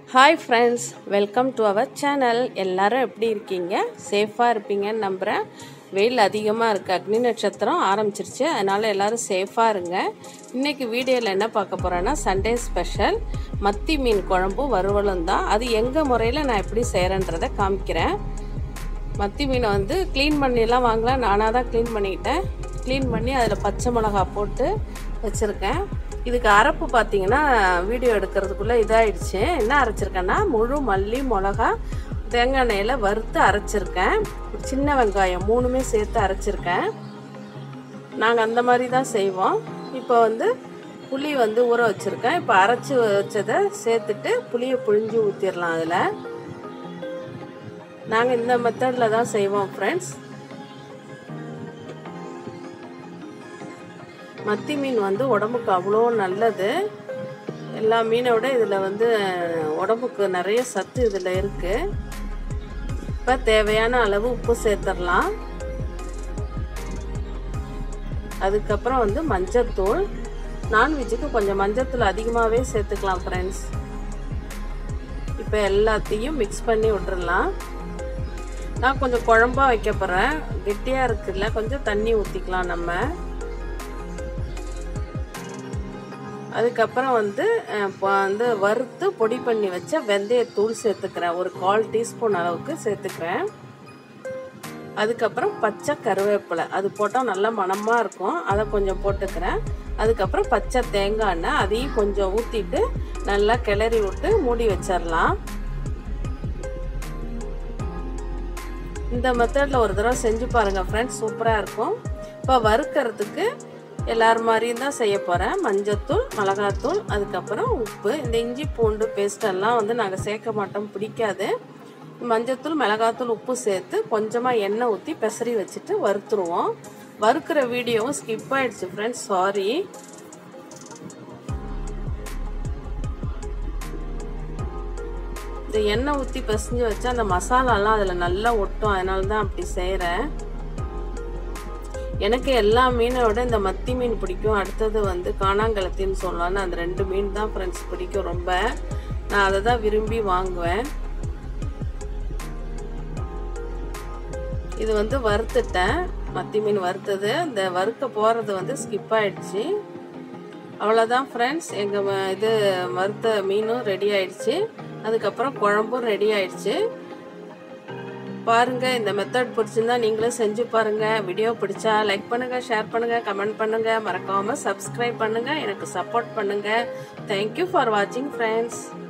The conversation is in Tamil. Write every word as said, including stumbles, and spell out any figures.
Hi friends, welcome to our channel. எல்லாரும் எப்படி இருக்கீங்க? சேஃபா இருப்பீங்கன்னு நம்புறேன். வெயில் அதிகமாக இருக்கு. அக்னி நட்சத்திரம் ஆரம்பிச்சிருச்சு. அதனால எல்லாரும் சேஃபா இருங்க. இன்னைக்கு வீடியோல என்ன பார்க்க போறேன்னா சண்டே ஸ்பெஷல் மத்தி மீன் குழம்பு வறுவலும் தான். அது எங்க முறையில் நான் எப்படி செய்யறேன்றதை காமிக்கிறேன். மத்தி மீனை வந்து க்ளீன் பண்ணிலாம் வாங்கலாம். நானாக தான் க்ளீன் பண்ணிக்கிட்டேன். க்ளீன் பண்ணி அதில் பச்சை மிளகா போட்டு வச்சுருக்கேன். இதுக்கு அரைப்பு பார்த்தீங்கன்னா வீடியோ எடுக்கிறதுக்குள்ளே இதாகிடுச்சு. என்ன அரைச்சிருக்கேன்னா முழு மல்லி மிளகா தேங்காய் எண்ணெயில் வறுத்து அரைச்சிருக்கேன். சின்ன வெங்காயம் மூணுமே சேர்த்து அரைச்சிருக்கேன். நாங்கள் அந்த மாதிரி தான் செய்வோம். இப்போ வந்து புளி வந்து ஊற வச்சுருக்கேன். இப்போ அரைச்சி வச்சதை சேர்த்துட்டு புளியை புழிஞ்சு ஊற்றிடலாம். அதில் நாங்கள் இந்த மெத்தடில் தான் செய்வோம் ஃப்ரெண்ட்ஸ். மத்தி மீன் வந்து உடம்புக்கு அவ்வளோ நல்லது. எல்லா மீனை விட இதில் வந்து உடம்புக்கு நிறைய சத்து இதில் இருக்குது. இப்போ தேவையான அளவு உப்பு சேர்த்துடலாம். அதுக்கப்புறம் வந்து மஞ்சத்தூள். நான்வெஜ்ஜுக்கு கொஞ்சம் மஞ்சத்தூள் அதிகமாகவே சேர்த்துக்கலாம் ஃப்ரெண்ட்ஸ். இப்போ எல்லாத்தையும் மிக்ஸ் பண்ணி விட்டுறலாம். நான் கொஞ்சம் குழம்பா வைக்க போகிறேன். கெட்டியாக இருக்குல்ல, கொஞ்சம் தண்ணி ஊற்றிக்கலாம் நம்ம. அதுக்கப்புறம் வந்து வந்து வறுத்து பொடி பண்ணி வச்ச வெந்தயத்தூள் சேர்த்துக்கிறேன். ஒரு கால் டீஸ்பூன் அளவுக்கு சேர்த்துக்கிறேன். அதுக்கப்புறம் பச்சை கருவேப்பிலை அது போட்டால் நல்லா மணமாக இருக்கும். அதை கொஞ்சம் போட்டுக்கிறேன். அதுக்கப்புறம் பச்சை தேங்காய் எண்ணெய் அதையும் கொஞ்சம் ஊற்றிட்டு நல்லா கிளறி விட்டு மூடி வச்சிடலாம். இந்த மெத்தடில் ஒரு தடவை செஞ்சு பாருங்கள் ஃப்ரெண்ட்ஸ், சூப்பராக இருக்கும். இப்போ வறுக்கிறதுக்கு எல்லார் மாதிரியும் தான் செய்ய போகிறேன். மஞ்சத்தூள், மிளகாத்தூள், அதுக்கப்புறம் உப்பு. இந்த இஞ்சி பூண்டு பேஸ்டெல்லாம் வந்து நாங்கள் சேர்க்க மாட்டோம், பிடிக்காது. மஞ்சத்தூள், மிளகாத்தூள், உப்பு சேர்த்து கொஞ்சமாக எண்ணெய் ஊற்றி பெசரி வச்சுட்டு வறுத்துருவோம். வறுக்கிற வீடியோவும் ஸ்கிப் ஆகிடுச்சு ஃப்ரெண்ட்ஸ், சாரி. இந்த எண்ணெய் ஊற்றி பிசைஞ்சு வச்சா அந்த மசாலாலாம் அதில் நல்லா ஒட்டும். அதனால தான் அப்படி செய்கிறேன். எனக்கு எல்லா மீனோட இந்த மத்தி மீன் பிடிக்கும். அடுத்தது வந்து காணாங்கலத்தின்னு சொல்லலான்னு அந்த ரெண்டு மீன் தான் ஃப்ரெண்ட்ஸ் பிடிக்கும் ரொம்ப. நான் அதை தான் விரும்பி வாங்குவேன். இது வந்து வறுத்துட்டேன். மத்தி மீன் வறுத்தது. இந்த வறுக்க போகிறது வந்து ஸ்கிப் ஆயிடுச்சு. அவ்வளோதான் ஃப்ரெண்ட்ஸ், எங்கள் இது வறுத்த மீனும் ரெடி ஆயிடுச்சு. அதுக்கப்புறம் குழம்பும் ரெடி ஆயிடுச்சு. பாருங்க, இந்த மெத்தட் பிடிச்சிருந்தா நீங்களும் செஞ்சு பாருங்க. வீடியோ பிடிச்சா லைக் பண்ணுங்க, ஷேர் பண்ணுங்க, கமெண்ட் பண்ணுங்க, மறக்காம சப்ஸ்கிரைப் பண்ணுங்க, எனக்கு சப்போர்ட் பண்ணுங்க. தேங்க்யூ ஃபார் வாட்சிங் ஃப்ரெண்ட்ஸ்.